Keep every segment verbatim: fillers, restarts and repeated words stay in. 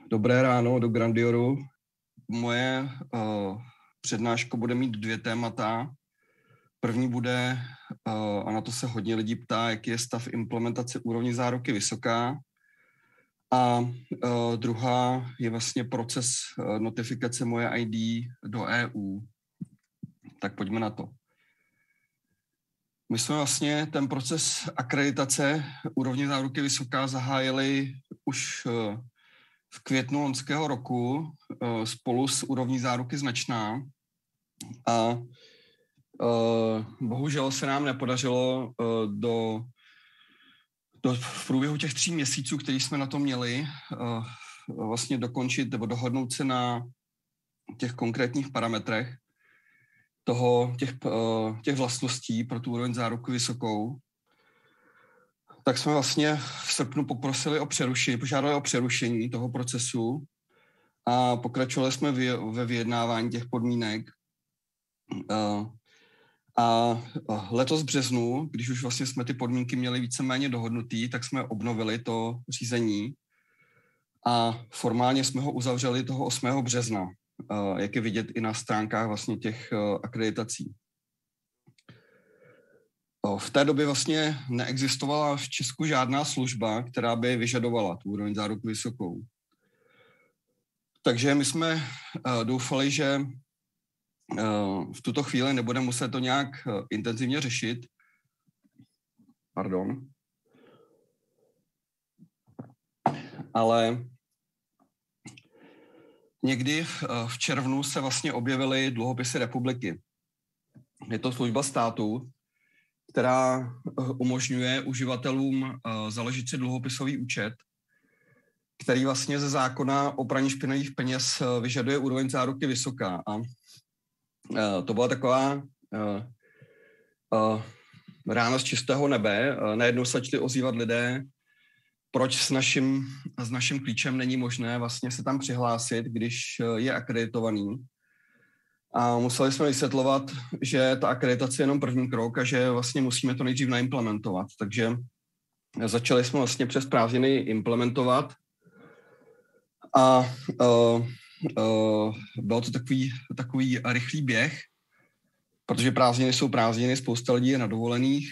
Dobré ráno do Grandioru. Moje uh, přednáška bude mít dvě témata. První bude, uh, a na to se hodně lidí ptá, jaký je stav implementace úrovně záruky vysoká. A uh, druhá je vlastně proces uh, notifikace moje I D do E U. Tak pojďme na to. My jsme vlastně ten proces akreditace úrovně záruky vysoká zahájili už uh, v květnu loňského roku uh, spolu s úrovní záruky značná a uh, bohužel se nám nepodařilo uh, do, do v průběhu těch tří měsíců, který jsme na to měli, uh, vlastně dokončit nebo dohodnout se na těch konkrétních parametrech toho, těch, uh, těch vlastností pro tu úroveň záruky vysokou. Tak jsme vlastně v srpnu poprosili o přerušení, požádali o přerušení toho procesu a pokračovali jsme ve vyjednávání těch podmínek. A letos v březnu, když už vlastně jsme ty podmínky měli víceméně dohodnutý, tak jsme obnovili to řízení a formálně jsme ho uzavřeli toho osmého března, jak je vidět i na stránkách vlastně těch akreditací. V té době vlastně neexistovala v Česku žádná služba, která by vyžadovala tu úroveň záruky vysokou. Takže my jsme uh, doufali, že uh, v tuto chvíli nebude muset to nějak uh, intenzivně řešit. Pardon. Ale někdy uh, v červnu se vlastně objevily dluhopisy republiky. Je to služba státu, která umožňuje uživatelům založit si dluhopisový účet, který vlastně ze zákona o praní špinavých peněz vyžaduje úroveň záruky vysoká. A to byla taková rána z čistého nebe. Najednou se začali ozývat lidé, proč s naším, s naším klíčem není možné vlastně se tam přihlásit, když je akreditovaný. A museli jsme vysvětlovat, že ta akreditace je jenom první krok a že vlastně musíme to nejdřív naimplementovat. Takže začali jsme vlastně přes prázdniny implementovat a uh, uh, byl to takový, takový rychlý běh, protože prázdniny jsou prázdniny, spousta lidí je na dovolených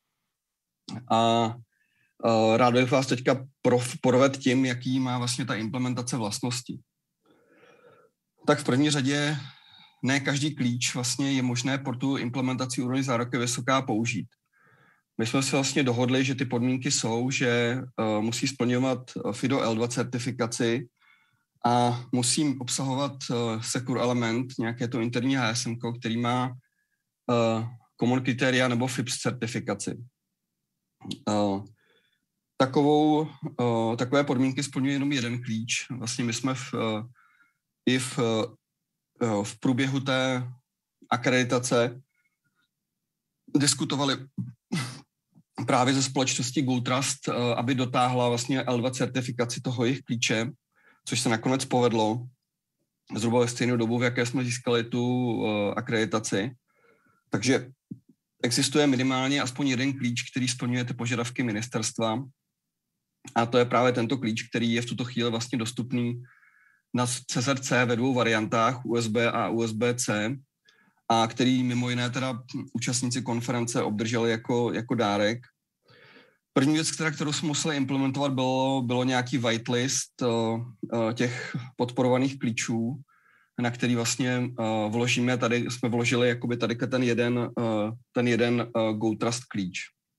a uh, rád bych vás teďka provedl tím, jaký má vlastně ta implementace vlastnosti. Tak v první řadě ne každý klíč vlastně je možné pro tu implementaci úrovně záruky vysoká použít. My jsme se vlastně dohodli, že ty podmínky jsou, že uh, musí splňovat FIDO L dva certifikaci a musí obsahovat uh, secure element, nějaké to interní H S M, který má uh, common kritéria nebo F I P S certifikaci. Uh, takovou, uh, takové podmínky splňuje jenom jeden klíč. Vlastně my jsme v, uh, i v uh, v průběhu té akreditace diskutovali právě ze společnosti Gold Trust, aby dotáhla vlastně L dva certifikaci toho jejich klíče, což se nakonec povedlo zhruba ve stejnou dobu, v jaké jsme získali tu akreditaci. Takže existuje minimálně aspoň jeden klíč, který splňuje ty požadavky ministerstva a to je právě tento klíč, který je v tuto chvíli vlastně dostupný na C Z C ve dvou variantách, U S B a U S B C, a který mimo jiné teda účastníci konference obdrželi jako, jako dárek. První věc, která, kterou jsme museli implementovat, bylo, bylo nějaký whitelist uh, uh, těch podporovaných klíčů, na který vlastně uh, vložíme, tady jsme vložili jakoby tady ten jeden, uh, ten jeden uh, Gold Trust klíč.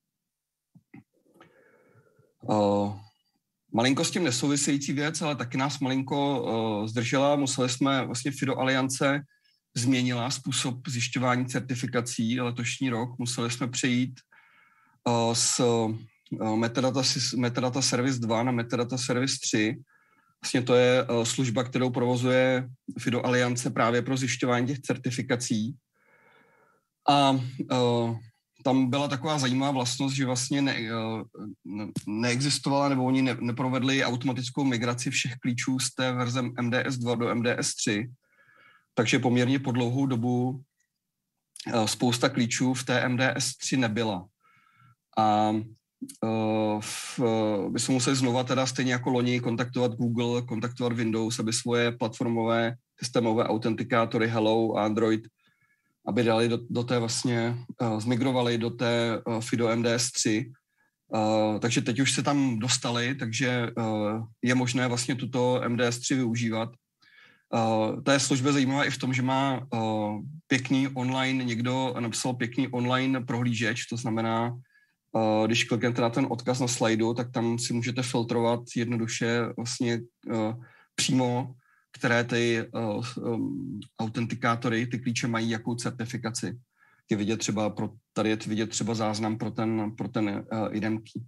Uh, Malinko s tím nesouvisející věc, ale taky nás malinko uh, zdržela. Museli jsme, vlastně FIDO Aliance změnila způsob zjišťování certifikací letošní rok. Museli jsme přejít uh, z uh, metadata, metadata Service dva na Metadata Service tři. Vlastně to je uh, služba, kterou provozuje FIDO Aliance právě pro zjišťování těch certifikací. A uh, tam byla taková zajímavá vlastnost, že vlastně ne, ne, neexistovala nebo oni ne, neprovedli automatickou migraci všech klíčů z té verze M D S dva do M D S tři, takže poměrně po dlouhou dobu spousta klíčů v té M D S tři nebyla. A by se museli znova teda stejně jako loni kontaktovat Google, kontaktovat Windows, aby svoje platformové systémové autentikátory Hello a Android, aby dali do, do té vlastně, uh, zmigrovali do té uh, FIDO M D S tři. Uh, takže teď už se tam dostali, takže uh, je možné vlastně tuto M D S tři využívat. Uh, ta je služba zajímavá i v tom, že má uh, pěkný online, někdo napsal pěkný online prohlížeč, to znamená, uh, když kliknete na ten odkaz na slajdu, tak tam si můžete filtrovat jednoduše vlastně uh, přímo, které ty uh, um, autentikátory, ty klíče mají jakou certifikaci. Je vidět třeba pro, tady je vidět třeba záznam pro ten, pro ten uh, I D M key.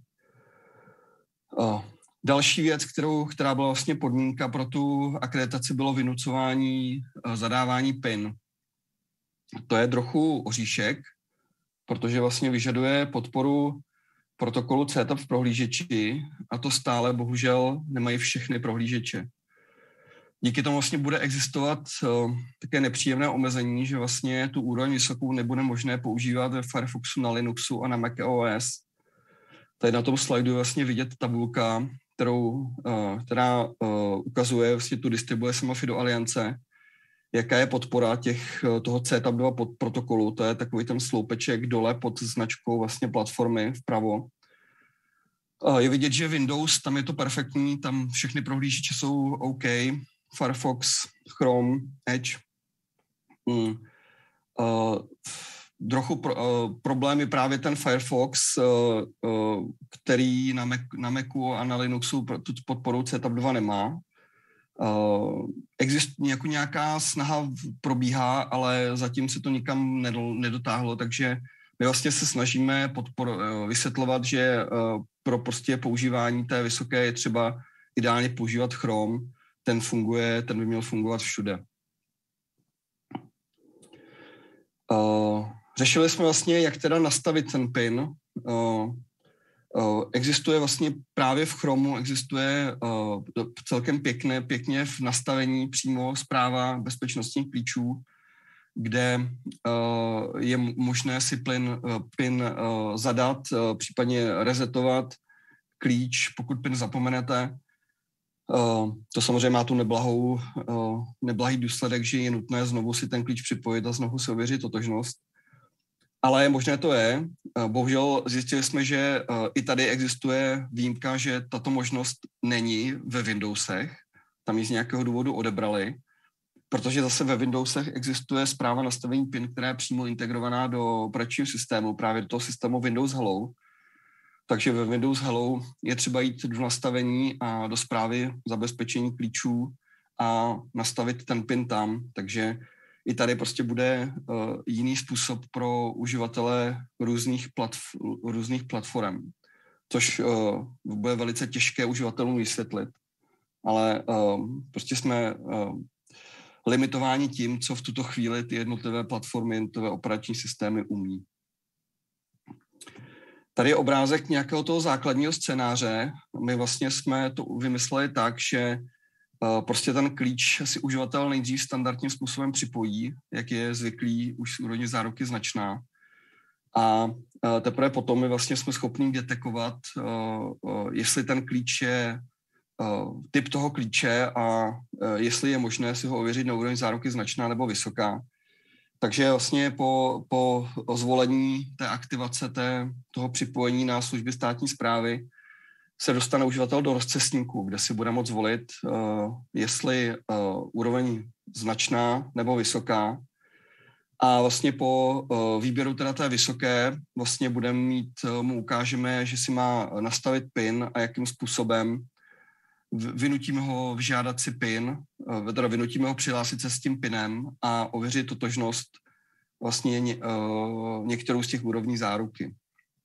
Uh, další věc, kterou, která byla vlastně podmínka pro tu akreditaci, bylo vynucování, uh, zadávání PIN. To je trochu oříšek, protože vlastně vyžaduje podporu protokolu C T A P v prohlížeči a to stále bohužel nemají všechny prohlížeče. Díky tomu vlastně bude existovat uh, také nepříjemné omezení, že vlastně tu úroveň vysokou nebude možné používat ve Firefoxu, na Linuxu a na Mac O S. Tady na tom slajdu je vlastně vidět tabulka, kterou, uh, která uh, ukazuje vlastně tu distribuci FIDO Aliance, jaká je podpora těch, toho C T A P dva pod protokolu. To je takový ten sloupeček dole pod značkou vlastně platformy vpravo. Uh, je vidět, že Windows, tam je to perfektní, tam všechny prohlížeče jsou OK. Firefox, Chrome, Edge. Mm. Uh, trochu pro, uh, problém je právě ten Firefox, uh, uh, který na, Mac, na Macu a na Linuxu tu podporu C T A P dva nemá. Uh, existuje jako nějaká snaha probíhá, ale zatím se to nikam nedotáhlo, takže my vlastně se snažíme podpor, uh, vysvětlovat, že uh, pro prostě používání té vysoké je třeba ideálně používat Chrome. Ten funguje, ten by měl fungovat všude. Uh, řešili jsme vlastně, jak teda nastavit ten PIN. Uh, uh, existuje vlastně právě v Chromu, existuje uh, celkem pěkné, pěkně v nastavení přímo správa bezpečnostních klíčů, kde uh, je možné si PIN, uh, PIN uh, zadat, uh, případně resetovat klíč, pokud PIN zapomenete. Uh, to samozřejmě má tu neblahou, uh, neblahý důsledek, že je nutné znovu si ten klíč připojit a znovu si ověřit totožnost. Ale možné to je. Uh, bohužel zjistili jsme, že uh, i tady existuje výjimka, že tato možnost není ve Windowsech. Tam ji z nějakého důvodu odebrali, protože zase ve Windowsech existuje správa nastavení PIN, která je přímo integrovaná do operačního systému, právě do toho systému Windows Hello. Takže ve Windows Hello je třeba jít do nastavení a do správy zabezpečení klíčů a nastavit ten PIN tam. Takže i tady prostě bude uh, jiný způsob pro uživatele různých, platf- různých platform, což uh, bude velice těžké uživatelům vysvětlit. Ale uh, prostě jsme uh, limitováni tím, co v tuto chvíli ty jednotlivé platformy, jednotlivé operační systémy umí. Tady je obrázek nějakého toho základního scénáře. My vlastně jsme to vymysleli tak, že uh, prostě ten klíč si uživatel nejdřív standardním způsobem připojí, jak je zvyklý už z úrovně záruky značná. A uh, teprve potom my vlastně jsme schopni detekovat, uh, uh, jestli ten klíč je uh, typ toho klíče a uh, jestli je možné si ho ověřit na úrovni záruky značná nebo vysoká. Takže vlastně po, po zvolení té aktivace té, toho připojení na služby státní správy se dostane uživatel do rozcestníku, kde si bude moct zvolit, uh, jestli uh, úroveň značná nebo vysoká. A vlastně po uh, výběru teda té vysoké vlastně budeme mít, uh, mu ukážeme, že si má nastavit PIN a jakým způsobem. Vynutíme ho vyžádat si PIN, teda vynutíme ho přihlásit se s tím PINem a ověřit totožnost vlastně ně, uh, některou z těch úrovní záruky.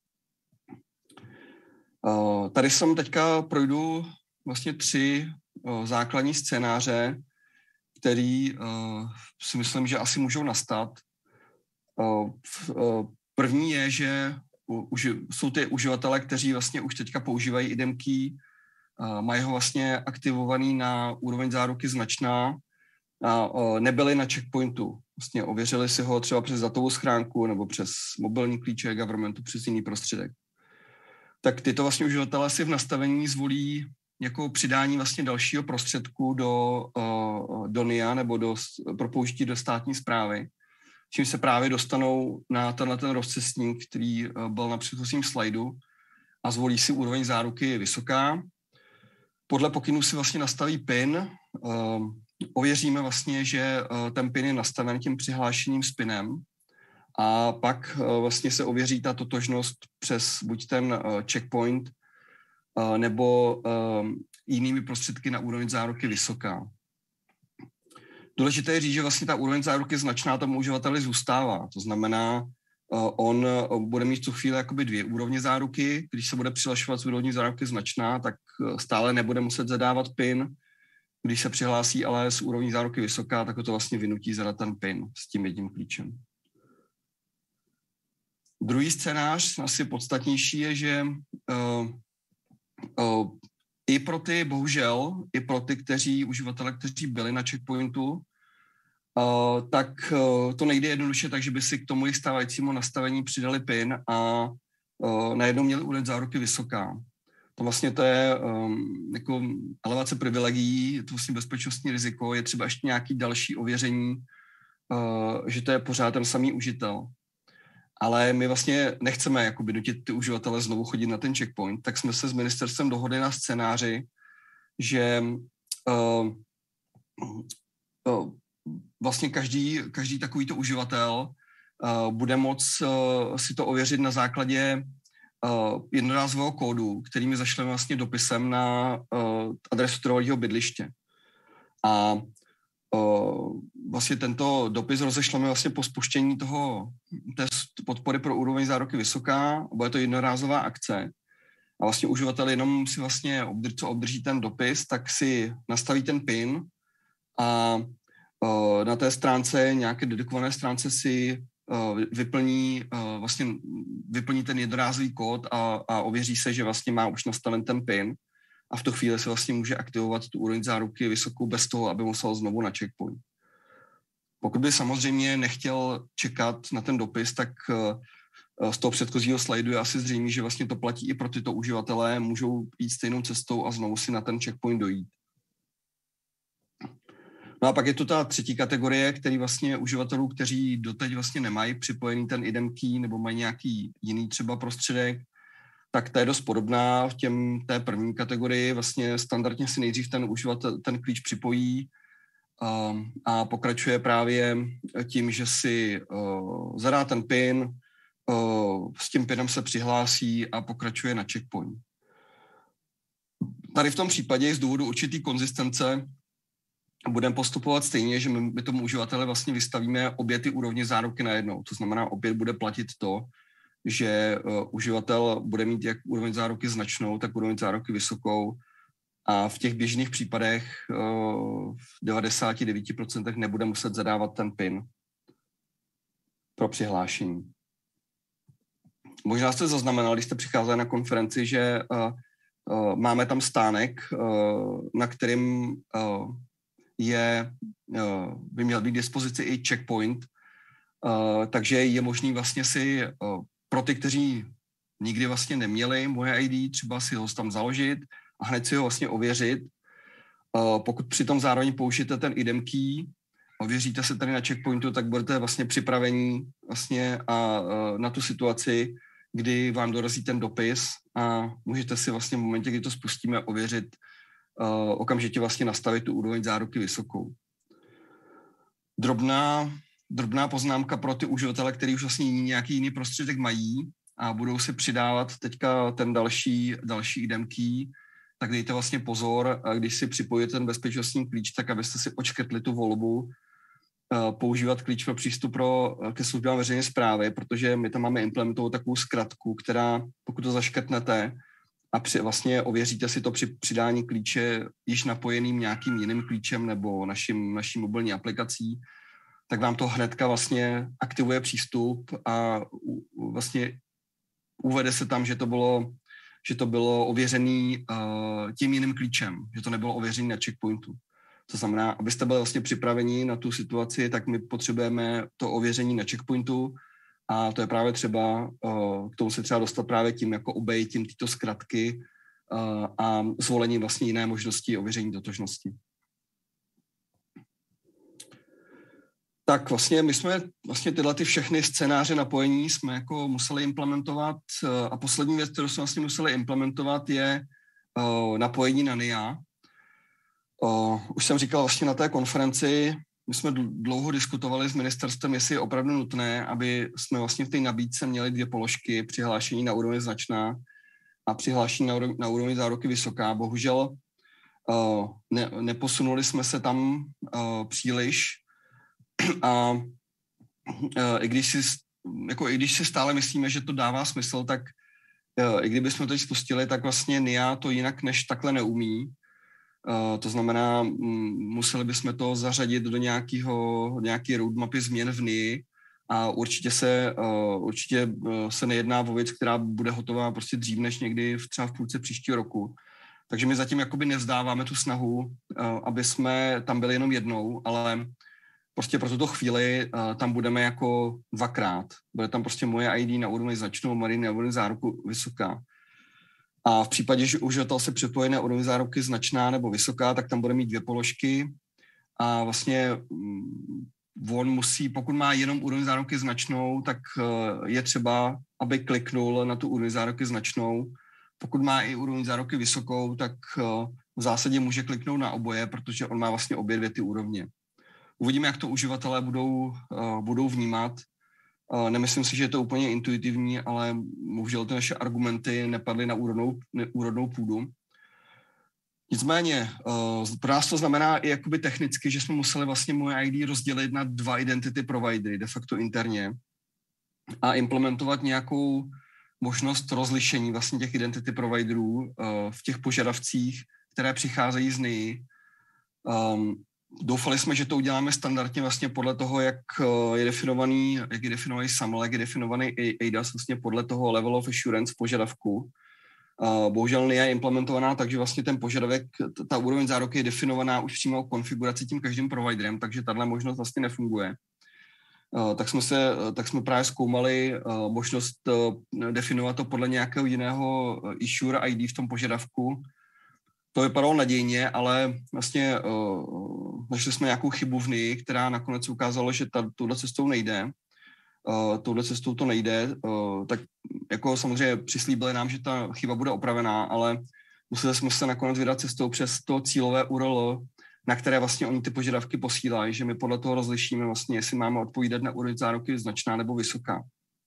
Uh, tady jsem teďka projdu vlastně tři uh, základní scénáře, který uh, si myslím, že asi můžou nastat. Uh, uh, první je, že uh, jsou ty uživatelé, kteří vlastně už teďka používají I D M key, Uh, mají ho vlastně aktivovaný na úroveň záruky značná a uh, nebyli na checkpointu. Vlastně ověřili si ho třeba přes datovou schránku nebo přes mobilní klíče governmentu, přes jiný prostředek. tak tyto vlastně uživatelé si v nastavení zvolí jako přidání vlastně dalšího prostředku do, do N I A nebo do, pro použití do státní správy, čím se právě dostanou na tenhle ten rozcestník, který byl na předchozím slajdu, a zvolí si úroveň záruky vysoká. Podle pokynů si vlastně nastaví PIN, ověříme vlastně, že ten PIN je nastaven tím přihlášením s PINem, a pak vlastně se ověří ta totožnost přes buď ten checkpoint nebo jinými prostředky na úroveň záruky vysoká. Důležité je říct, že vlastně ta úroveň záruky značná tomu uživateli zůstává. To znamená, on bude mít v tu chvíli jakoby dvě úrovně záruky. Když se bude přihlašovat z úrovní záruky značná, tak stále nebude muset zadávat PIN. Když se přihlásí ale z úrovní záruky vysoká, tak to vlastně vynutí zadat ten PIN s tím jedním klíčem. Druhý scénář, asi podstatnější, je, že uh, uh, i pro ty, bohužel, i pro ty, kteří uživatele, kteří byli na checkpointu, uh, tak uh, to nejde jednoduše tak, že by si k tomu jejich stávajícímu nastavení přidali PIN a uh, najednou měli úroveň záruky vysoká. To vlastně to je um, jako elevace privilegií, je to vlastně bezpečnostní riziko, je třeba ještě nějaký další ověření, uh, že to je pořád ten samý užitel. Ale my vlastně nechceme jakoby nutit ty uživatele znovu chodit na ten checkpoint, tak jsme se s ministerstvem dohodli na scénáři, že uh, uh, vlastně každý, každý takovýto uživatel uh, bude moct uh, si to ověřit na základě uh, jednorázového kódu, který my zašleme vlastně dopisem na uh, adresu trvalého bydliště. A uh, vlastně tento dopis rozešleme vlastně po spuštění toho té podpory pro úroveň záruky vysoká, bude to jednorázová akce. A vlastně uživatel jenom si vlastně, obdrž, co obdrží ten dopis, tak si nastaví ten PIN a uh, na té stránce, nějaké dedikované stránce si uh, vyplní, uh, vlastně vyplní ten jednorázový kód a, a ověří se, že vlastně má už nastaven ten PIN. A v tu chvíli se vlastně může aktivovat tu úroveň záruky vysokou bez toho, aby musel znovu na checkpoint. Pokud by samozřejmě nechtěl čekat na ten dopis, tak z toho předchozího slajdu je asi zřejmé, že vlastně to platí i pro tyto uživatelé, můžou jít stejnou cestou a znovu si na ten checkpoint dojít. No a pak je tu ta třetí kategorie, který vlastně uživatelů, kteří doteď vlastně nemají připojený ten I D E M key nebo mají nějaký jiný třeba prostředek, tak to je dost podobná v těm, té první kategorii. Vlastně standardně si nejdřív ten uživatel ten klíč připojí uh, a pokračuje právě tím, že si uh, zadá ten PIN, uh, s tím PINem se přihlásí a pokračuje na checkpoint. Tady v tom případě z důvodu určitý konzistence budeme postupovat stejně, že my tomu uživateli vlastně vystavíme obě ty úrovně záruky najednou. To znamená, opět bude platit to, že uh, uživatel bude mít jak úroveň záruky značnou, tak úroveň záruky vysokou a v těch běžných případech uh, v devadesát devět procent nebude muset zadávat ten PIN pro přihlášení. Možná jste zaznamenali, když jste přicházeli na konferenci, že uh, uh, máme tam stánek, uh, na kterým uh, je, uh, by měl být k dispozici i checkpoint, uh, takže je možný vlastně si uh, pro ty, kteří nikdy vlastně neměli moje I D, třeba si ho tam založit a hned si ho vlastně ověřit. Pokud přitom zároveň použijete ten I D E M key, ověříte se tady na checkpointu, tak budete vlastně připravení vlastně a na tu situaci, kdy vám dorazí ten dopis a můžete si vlastně v momentě, kdy to spustíme, ověřit, okamžitě vlastně nastavit tu úroveň záruky vysokou. Drobná Drobná poznámka pro ty uživatele, kteří už vlastně nějaký jiný prostředek mají a budou si přidávat teďka ten další, další I D E M key, tak dejte vlastně pozor, když si připojíte ten bezpečnostní klíč, tak abyste si odškrtli tu volbu používat klíč pro přístup pro, ke službám veřejné správy, protože my tam máme implementovat takovou zkratku, která, pokud to zaškrtnete a při, vlastně ověříte si to při přidání klíče již napojeným nějakým jiným klíčem nebo naším, naší mobilní aplikací, tak vám to hnedka vlastně aktivuje přístup a vlastně uvede se tam, že to bylo, že to bylo ověřený uh, tím jiným klíčem, že to nebylo ověřený na checkpointu. To znamená, abyste byli vlastně připraveni na tu situaci, tak my potřebujeme to ověření na checkpointu a to je právě třeba, k tomu se třeba dostat právě tím, jako obejitím tyto zkratky a zvolení vlastně jiné možnosti ověření totožnosti. Tak vlastně my jsme vlastně tyhle ty všechny scénáře napojení jsme jako museli implementovat a poslední věc, kterou jsme vlastně museli implementovat, je napojení na N I A. Už jsem říkal vlastně na té konferenci, my jsme dlouho diskutovali s ministerstvem, jestli je opravdu nutné, aby jsme vlastně v té nabídce měli dvě položky, přihlášení na úrovni značná a přihlášení na úrovni, na úrovni záruky vysoká. Bohužel ne, neposunuli jsme se tam příliš a i když si, jako i když si stále myslíme, že to dává smysl, tak i kdybychom to teď spustili, tak vlastně N I A to jinak než takhle neumí. Uh, to znamená, m, museli bychom to zařadit do nějakého, nějaké roadmapy změn v N I I a určitě se, uh, určitě uh, se nejedná o věc, která bude hotová prostě dřív než někdy v, třeba v půlce příštího roku. Takže my zatím jakoby nevzdáváme tu snahu, uh, aby jsme tam byli jenom jednou, ale prostě pro tuto chvíli uh, tam budeme jako dvakrát. Bude tam prostě moje I D na úrovni značnou, Mariny na úrovni záruku vysoká. A v případě, že uživatel se připojí na úrovni záruky značná nebo vysoká, tak tam bude mít dvě položky a vlastně on musí, pokud má jenom úroveň záruky značnou, tak je třeba, aby kliknul na tu úroveň záruky značnou. Pokud má i úroveň záruky vysokou, tak v zásadě může kliknout na oboje, protože on má vlastně obě dvě ty úrovně. Uvidíme, jak to uživatelé budou, budou vnímat. Nemyslím si, že je to úplně intuitivní, ale bohužel ty naše argumenty nepadly na úrodnou, úrodnou půdu. Nicméně, pro nás to znamená i jakoby technicky, že jsme museli vlastně moje I D rozdělit na dva identity providery, de facto interně, a implementovat nějakou možnost rozlišení vlastně těch identity providerů v těch požadavcích, které přicházejí z N I I. Um, Doufali jsme, že to uděláme standardně vlastně podle toho, jak je definovaný, jak je definovaný S A M L, jak je definovaný A D A S vlastně podle toho level of assurance požadavku. Bohužel N I A je implementovaná, takže vlastně ten požadavek, ta úroveň záruky je definovaná už přímo konfiguraci tím každým providerem, takže tahle možnost vlastně nefunguje. Tak jsme, se, tak jsme právě zkoumali možnost definovat to podle nějakého jiného issue I D v tom požadavku. To vypadalo nadějně, ale vlastně uh, našli jsme nějakou chybu v N I I, která nakonec ukázala, že ta, touhle cestou nejde. Uh, touhle cestou to nejde. Uh, tak jako samozřejmě přislíbili nám, že ta chyba bude opravená, ale museli jsme se nakonec vydat cestou přes to cílové U R L, na které vlastně oni ty požadavky posílají, že my podle toho rozlišíme vlastně, jestli máme odpovídat na úroveň záruky značná nebo vysoká.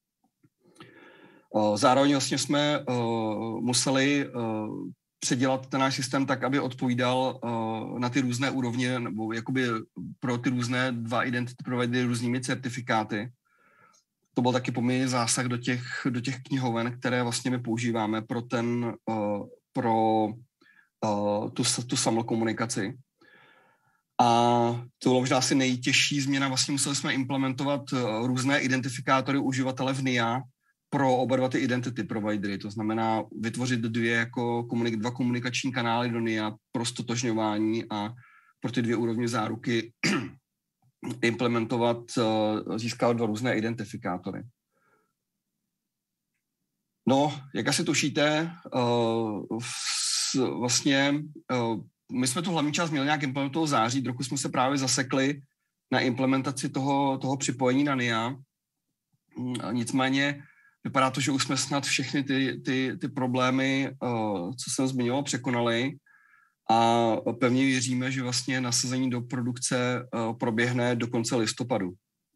Uh, zároveň vlastně jsme uh, museli uh, předělat ten náš systém tak, aby odpovídal uh, na ty různé úrovně, nebo jakoby pro ty různé dva identity providery různými certifikáty. To byl taky poměrně zásah do těch, do těch knihoven, které vlastně my používáme pro ten, uh, pro uh, tu, tu S A M L komunikaci. A to bylo možná asi nejtěžší změna. Vlastně museli jsme implementovat uh, různé identifikátory uživatele v N I A pro oba dva ty identity providery, to znamená vytvořit dvě jako komunik, dva komunikační kanály do N I A pro stotožňování a pro ty dvě úrovně záruky implementovat, získávat dva různé identifikátory. No, jak asi tušíte, vlastně my jsme tu hlavní část měli nějak implementovat v září, roku jsme se právě zasekli na implementaci toho, toho připojení na N I A. Nicméně vypadá to, že už jsme snad všechny ty, ty, ty problémy, co jsem zmiňoval, překonali a pevně věříme, že vlastně nasazení do produkce proběhne do konce listopadu.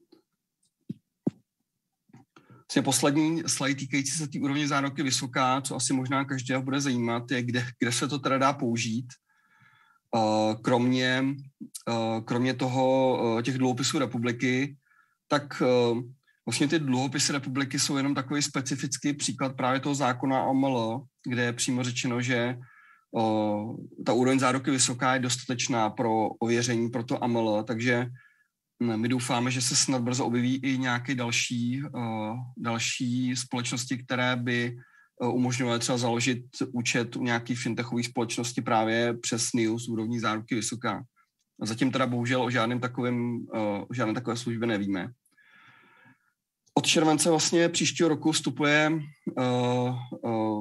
Vlastně poslední slide týkající se té úrovně záruky vysoká, co asi možná každého bude zajímat, je, kde, kde se to teda dá použít. Kromě, kromě toho, těch dluhopisů republiky, tak vlastně ty dluhopisy republiky jsou jenom takový specifický příklad právě toho zákona o M L, kde je přímo řečeno, že o, ta úroveň záruky vysoká je dostatečná pro ověření pro to A M L, takže my doufáme, že se snad brzo objeví i nějaké další, o, další společnosti, které by o, umožňovaly třeba založit účet u nějaké fintechové společnosti právě přes N I U z úrovní záruky vysoká. Zatím teda bohužel o žádném takovém, o žádné takové službě nevíme. Od července vlastně příštího roku vstupuje, uh, uh,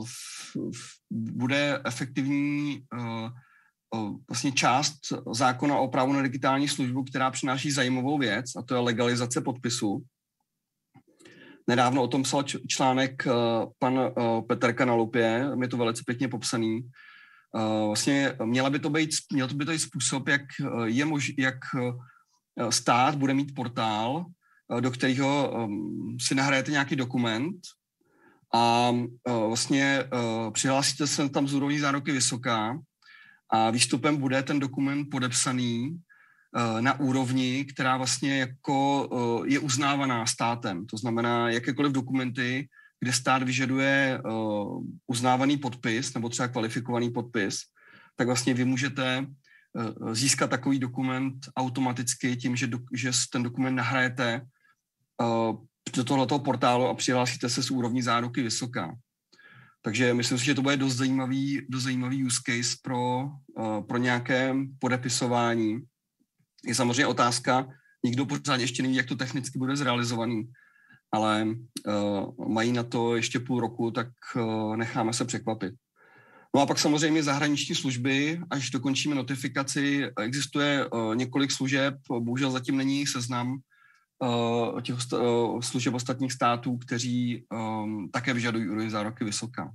bude efektivní uh, uh, vlastně část zákona o právu na digitální službu, která přináší zajímavou věc, a to je legalizace podpisu. Nedávno o tom psal článek uh, pan uh, Petr Kanalupě, je to velice pěkně popsaný. Uh, vlastně měla by to být, měl to by to být způsob, jak, je mož, jak stát bude mít portál, do kterého um, si nahrajete nějaký dokument a uh, vlastně uh, přihlásíte se tam z úrovní záruky vysoká a výstupem bude ten dokument podepsaný uh, na úrovni, která vlastně jako uh, je uznávaná státem. To znamená, jakékoliv dokumenty, kde stát vyžaduje uh, uznávaný podpis nebo třeba kvalifikovaný podpis, tak vlastně vy můžete uh, získat takový dokument automaticky tím, že, do, že ten dokument nahrajete uh, do tohoto portálu a přihlásíte se z úrovní záruky vysoká. Takže myslím si, že to bude dost zajímavý, dost zajímavý use case pro, uh, pro nějaké podepisování. Je samozřejmě otázka, nikdo pořád ještě neví, jak to technicky bude zrealizovaný, ale uh, mají na to ještě půl roku, tak uh, necháme se překvapit. No a pak samozřejmě zahraniční služby, až dokončíme notifikaci, existuje uh, několik služeb, bohužel zatím není seznam uh, těch uh, služeb ostatních států, kteří um, také vyžadují úroveň záruky vysoká.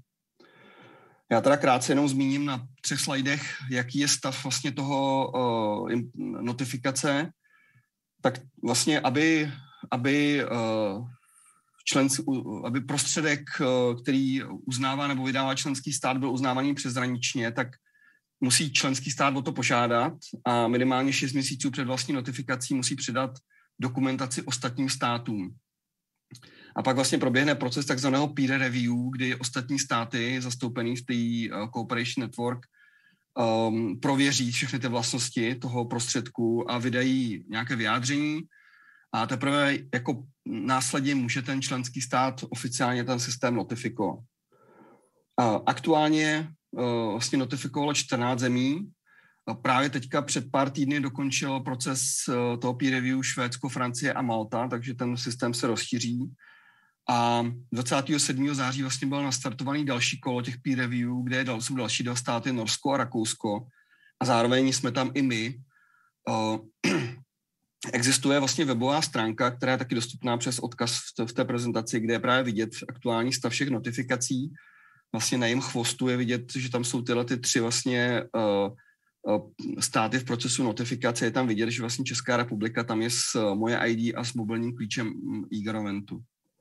Já teda krátce jenom zmíním na třech slajdech, jaký je stav vlastně toho uh, notifikace. Tak vlastně, aby, aby, uh, člen, aby prostředek, uh, který uznává nebo vydává členský stát, byl uznávaný přeshraničně, tak musí členský stát o to požádat a minimálně šest měsíců před vlastní notifikací musí předat dokumentaci ostatním státům. A pak vlastně proběhne proces takzvaného peer review, kdy ostatní státy zastoupený v té uh, Cooperation Network um, prověří všechny ty vlastnosti toho prostředku a vydají nějaké vyjádření a teprve jako následně může ten členský stát oficiálně ten systém notifikovat. Uh, aktuálně uh, vlastně notifikovalo čtrnáct zemí. Uh, právě teďka před pár týdny dokončil proces uh, toho peer review Švédsko, Francie a Malta, takže ten systém se rozšíří. A dvacátého sedmého září vlastně byl nastartovaný další kolo těch peer review, kde jsou další dva státy, Norsko a Rakousko. A zároveň jsme tam i my. Uh, existuje vlastně webová stránka, která je taky dostupná přes odkaz v té prezentaci, kde je právě vidět aktuální stav všech notifikací. Vlastně na jejím chvostu je vidět, že tam jsou tyhle ty tři vlastně uh, uh, státy v procesu notifikace. Je tam vidět, že vlastně Česká republika tam je s uh, Moje I D a s mobilním klíčem eGovernmentu.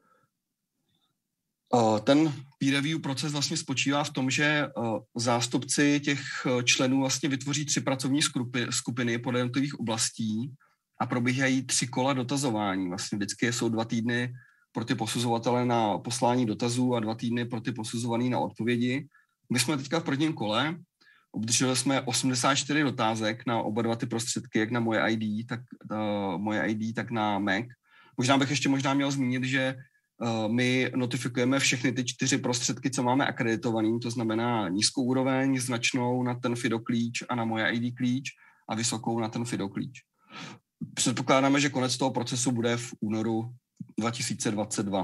Ten peer review proces vlastně spočívá v tom, že zástupci těch členů vlastně vytvoří tři pracovní skupiny podle jednotlivých oblastí a probíhají tři kola dotazování. Vlastně vždycky jsou dva týdny pro ty posuzovatele na poslání dotazů a dva týdny pro ty posuzovaný na odpovědi. My jsme teďka v prvním kole, obdrželi jsme osmdesát čtyři dotázek na oba dva ty prostředky, jak na Moje I D, tak, uh, Moje I D, tak na Mac. Možná bych ještě možná měl zmínit, že my notifikujeme všechny ty čtyři prostředky, co máme akreditovaný, to znamená nízkou úroveň, značnou na ten FIDO klíč a na Moje I D klíč a vysokou na ten FIDO klíč. Předpokládáme, že konec toho procesu bude v únoru dva tisíce dvacet dva.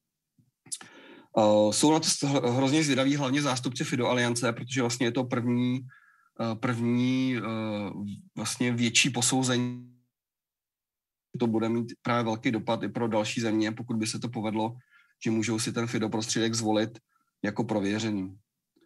Uh, jsou na to hrozně zvědaví hlavně zástupci FIDO aliance, protože vlastně je to první, uh, první uh, vlastně větší posouzení. To bude mít právě velký dopad i pro další země, pokud by se to povedlo, že můžou si ten FIDO prostředek zvolit jako prověřený.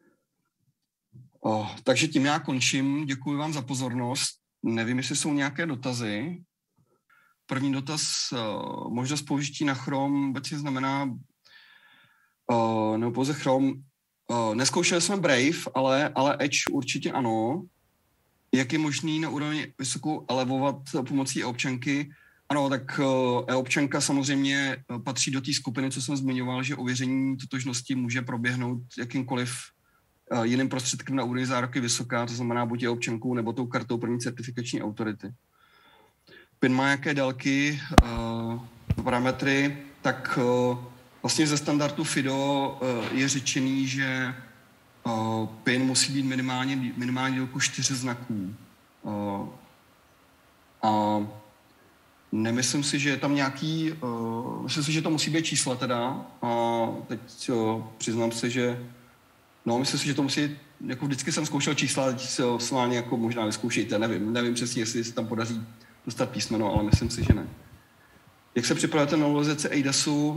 Oh, takže tím já končím. Děkuji vám za pozornost. Nevím, jestli jsou nějaké dotazy. První dotaz, uh, možnost použití na Chrome obecně znamená, uh, nebo pouze Chrome. Uh, neskoušeli jsme Brave, ale, ale Edge určitě ano. Jak je možný na úroveň vysokou elevovat pomocí e-občanky? Ano, tak e-občanka samozřejmě patří do té skupiny, co jsem zmiňoval, že ověření totožnosti může proběhnout jakýmkoliv jiným prostředkem na úrovni záruky vysoká, to znamená buď e-občankou nebo tou kartou první certifikační autority. PIN má jaké délky, parametry, tak vlastně ze standardu FIDO je řečený, že PIN musí být minimálně, minimálně délku čtyři znaků. A nemyslím si, že je tam nějaký uh, uh, myslím si, že to musí být čísla teda. A teď uh, přiznám se, že no, myslím si, že to musí, jako vždycky jsem zkoušel čísla, teď se s vámi jako možná vyzkoušejte, nevím, nevím přesně, jestli se tam podaří dostat písmeno, ale myslím si, že ne. Jak se připravujete na novelizaci eidasu,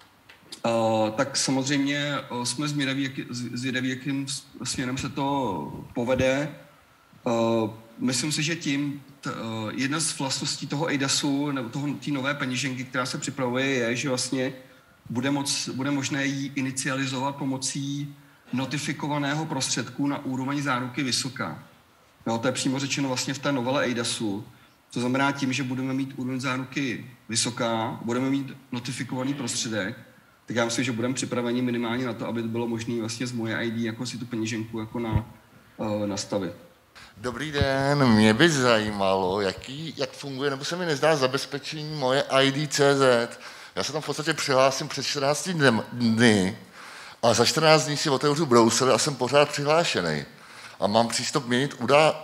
uh, tak samozřejmě uh, jsme zvědaví, jak, zvědaví, jakým směrem se to povede. Uh, myslím si, že tím t, uh, jedna z vlastností toho eidasu, nebo toho, té nové peněženky, která se připravuje, je, že vlastně bude, moc, bude možné ji inicializovat pomocí notifikovaného prostředku na úroveň záruky vysoká. Jo, to je přímo řečeno vlastně v té novele eidasu. To znamená tím, že budeme mít úroveň záruky vysoká, budeme mít notifikovaný prostředek, tak já myslím, že budeme připraveni minimálně na to, aby bylo možné vlastně z moje í dé jako si tu peněženku jako na, uh, nastavit. Dobrý den, mě by zajímalo, jaký, jak funguje, nebo se mi nezdá zabezpečení moje í dé tečka cé zet. Já se tam v podstatě přihlásím před čtrnácti dny a za čtrnáct dní si otevřu browser a jsem pořád přihlášený. A mám přístup měnit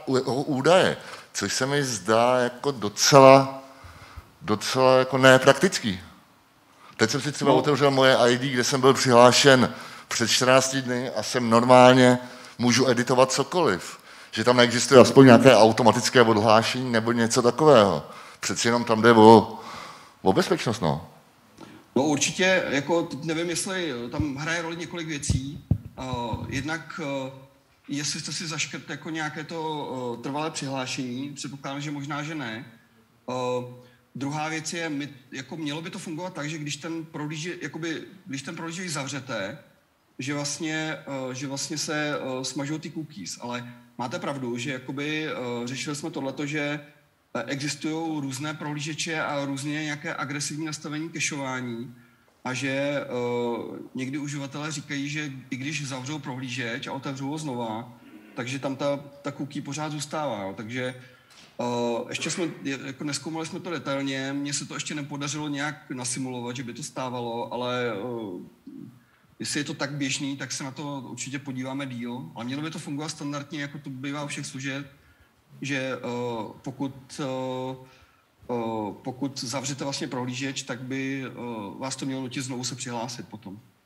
údaje, což se mi zdá jako docela, docela jako nepraktický. Teď jsem si třeba no. otevřel moje í dé, kde jsem byl přihlášen před čtrnácti dny a jsem normálně, můžu editovat cokoliv. Že tam neexistuje aspoň nějaké automatické odhlášení nebo něco takového. Přeci jenom tam jde o, o bezpečnost, no. No určitě, jako teď nevím, jestli tam hraje roli několik věcí. Uh, jednak, uh, jestli jste si zaškrt jako nějaké to uh, trvalé přihlášení, předpokládám, že možná, že ne. Uh, druhá věc je, my, jako mělo by to fungovat tak, že když ten prohlížeč, jakoby, když ten prohlížeč zavřete, že vlastně, uh, že vlastně se uh, smažou ty cookies, ale máte pravdu, že jakoby uh, řešili jsme tohleto, že existují různé prohlížeče a různě nějaké agresivní nastavení kešování a že uh, někdy uživatelé říkají, že i když zavřou prohlížeč a otevřou ho znova, takže tam ta, ta cookie pořád zůstává. Jo. Takže uh, ještě jsme, jako nezkoumali jsme to detailně, mně se to ještě nepodařilo nějak nasimulovat, že by to stávalo, ale uh, jestli je to tak běžný, tak se na to určitě podíváme díl. Ale mělo by to fungovat standardně, jako to bývá u všech služeb, že uh, pokud, uh, uh, pokud zavřete vlastně prohlížeč, tak by uh, vás to mělo nutit znovu se přihlásit potom.